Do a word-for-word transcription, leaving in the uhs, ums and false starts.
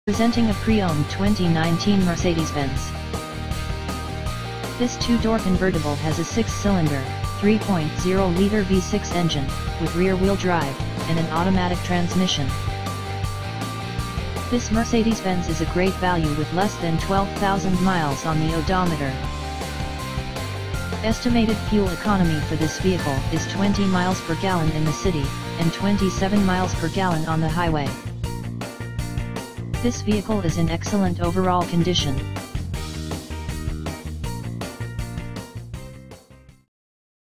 Presenting a pre-owned twenty nineteen Mercedes-Benz. This two-door convertible has a six-cylinder, three point oh liter V six engine, with rear-wheel drive, and an automatic transmission. This Mercedes-Benz is a great value with less than twelve thousand miles on the odometer. Estimated fuel economy for this vehicle is twenty miles per gallon in the city, and twenty-seven miles per gallon on the highway. This vehicle is in excellent overall condition.